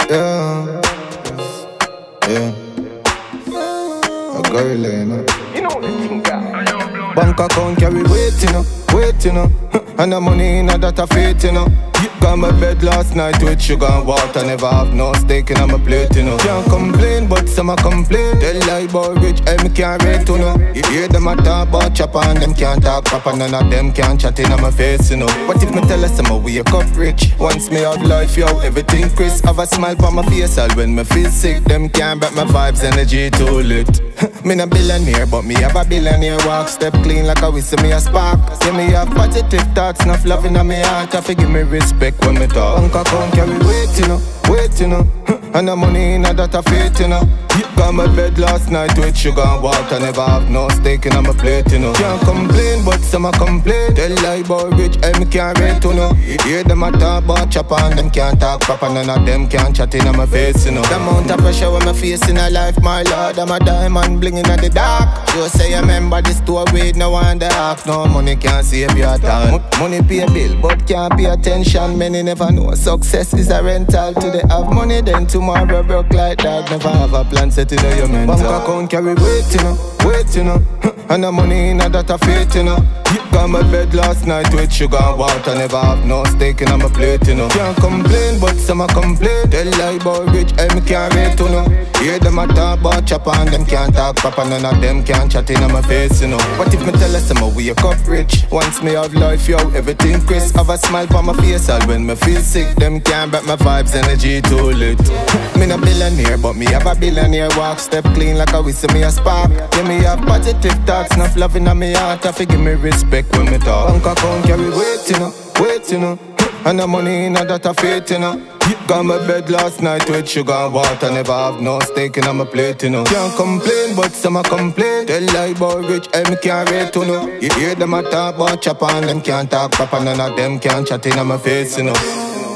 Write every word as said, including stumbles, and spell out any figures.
Yeah, yeah. A girl, you know. You know the thing, girl. Bank account carry weight, you know, weight, you know. And the money in a that a faith, you know. Got my bed last night with sugar and water. Never have no steak in my plate, you know. Can't complain, but some a complain. They lie about rich, I me can't rate, you know. You hear them a talk about chopper and them can't talk proper. None of them can't chat in my face, you know. What if me tell us I'm a wake up rich? Once me have life, yo, everything crisp. Have a smile on my face all when me feel sick. Them can't back my vibes, energy too lit. Me not billionaire, but me have a billionaire walk. Step clean like a whistle, me a spark. See me have positive thoughts, enough love in my heart. I give me respect when me talk. Bank account carry weight, you know, weight, you know. And the money in a that a faith, you know. Got my bed last night with sugar and water. Never have no steak in my plate, you know. Can't complain, but some a complain. They lie about rich, I me can't rate, you know. Hear them a talk about chopper and them can't talk proper. None of them can't chat in my face, you know. The amount of pressure when me face in a life, my lord. I'm a diamond blinging at the dark. You say you remember the store with no one the half. No money can't save you at all. Money pay a bill, but can't pay attention. Many never know success is a rental. Today have money, then tomorrow broke like that. Never have a plan set in your mental. Bank account carry weight, you know, weight, you know. And the money in a that a faith, you know. Got my bed last night with sugar and water. Never have no steak in my plate, you know. Can't complain, but some a complain. They lie about rich, I me can't rate, you know. Hear them a talk about chopper and them can't talk proper. None of them can't chat in my face, you know. What if me tell us I'm a wake up rich? Once me have life, yo, everything crisp. Have a smile on my face all when me feel sick. Them can't back my vibes, energy too lit. Me not billionaire, but me have a billionaire walk. Step clean like a whistle, me a spark. Yeah, me have positive thoughts, enough love in my heart. I give me respect when me talk. Bank account carry weight, you know, weight, you know. And the money in a that a faith, you know. Got my bed last night with sugar and water. Never have no steak in my plate, you know. Can't complain, but some a complain. They lie about rich, I me can't rate, you know. You hear them a talk about chopper and them can't talk proper. None of them can't chat in my face, you know.